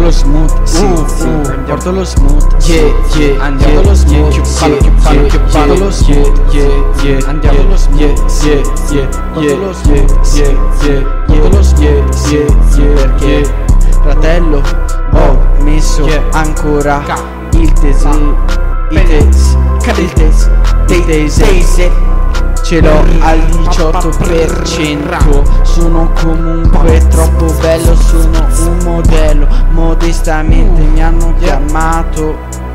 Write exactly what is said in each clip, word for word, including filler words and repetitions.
lo smooth, sì, Uh, sì, uh, porto lo smooth, yeah, yeah, andiamo yeah, lo smooth, yeah, sì, che fallo, che fallo, yeah, che fallo, yeah, lo smooth, yeah, yeah, andiamo yeah, lo smooth, yeah, sì, yeah, sì, yeah, porto yeah, lo yeah, smooth, sì, yeah, porto lo yeah, smooth, sì, yeah, sì, yeah, perché yeah. fratello ho messo Yeah. ancora Ca- il tese, il tese, il tese, il tese. Ce l'ho al diciotto per cento. Sono comunque troppo bello, sono un modello. Modestamente mi hanno chiamato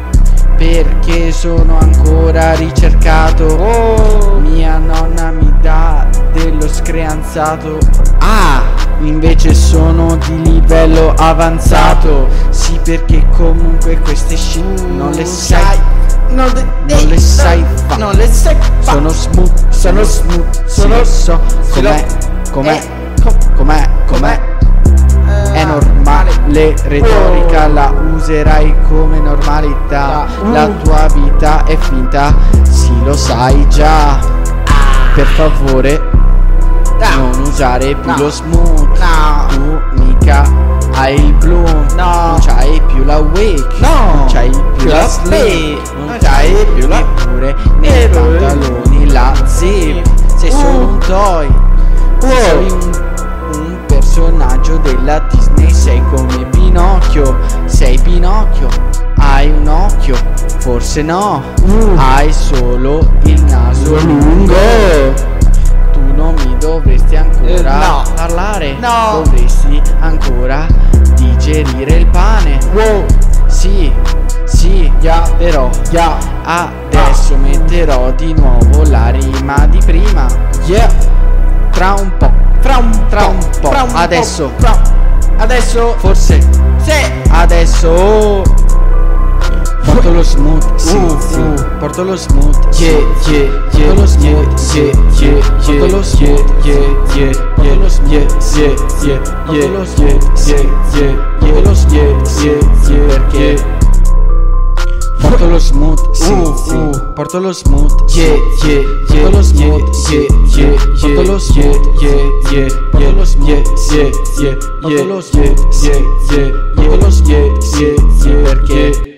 perché sono ancora ricercato. Oh, Mia nonna mi dà dello screanzato. Ah, invece sono di livello avanzato. Sì, perché comunque queste shit non le sai, non le, non le sai fa. non le sai fa. Sono smooth, sono smooth, sono so com'è, com'è, com'è, com'è. È normale, retorica la userai come normalità. La tua vita è finta, sì lo sai già. Per favore non usare più lo smooth. Tu mica hai il bloom, non c'hai più la wake, non c'hai più la slay, non c'hai più neppure nei pantaloni la zip. Sei solo un toy, sei un, un personaggio della Disney. Sei come Pinocchio, sei Pinocchio, hai un occhio, forse no, hai solo il naso lungo. Tu non mi dovresti ancora Eh, no. parlare, No. dovresti ancora digerire il pane. Wow, Sì, sì, yeah, però yeah, adesso metterò di nuovo la rima di prima. yeah. Tra un po', Fra un tra un po', fra un adesso, po', fra- adesso, forse, se, adesso porto lo smooth, sì, Uh, sì, uh. porto lo smooth, yeah, yeah, yeah, porto lo smooth, sì, yeah, yeah, porto lo yeah, smooth, yeah, sì, yeah, porto lo yeah, smooth, yeah, sì, yeah, porto yeah, lo yeah, smooth, sì, yeah, yeah, porto lo yeah, smooth, sì, yeah, sì, yeah, perché yeah. porto lo smooth, sì, Uh, sì, uh. porto lo smooth, sì, Yeah, yeah, porto yeah, lo yeah, smooth, sì, yeah, yeah, porto lo yeah, smooth, yeah, sì, yeah, porto yeah, lo smooth, yeah, sì, yeah, sì, yeah, porto lo yeah, smooth, sì, yeah, sì, yeah, porto lo yeah, smooth, sì, yeah, sì, yeah, perché yeah.